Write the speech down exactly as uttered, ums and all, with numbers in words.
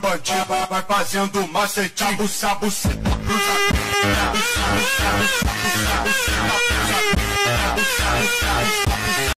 bandido vai fazendo macete, buça, buceta, cruza, buça, buça, buça, buça, buça, buça.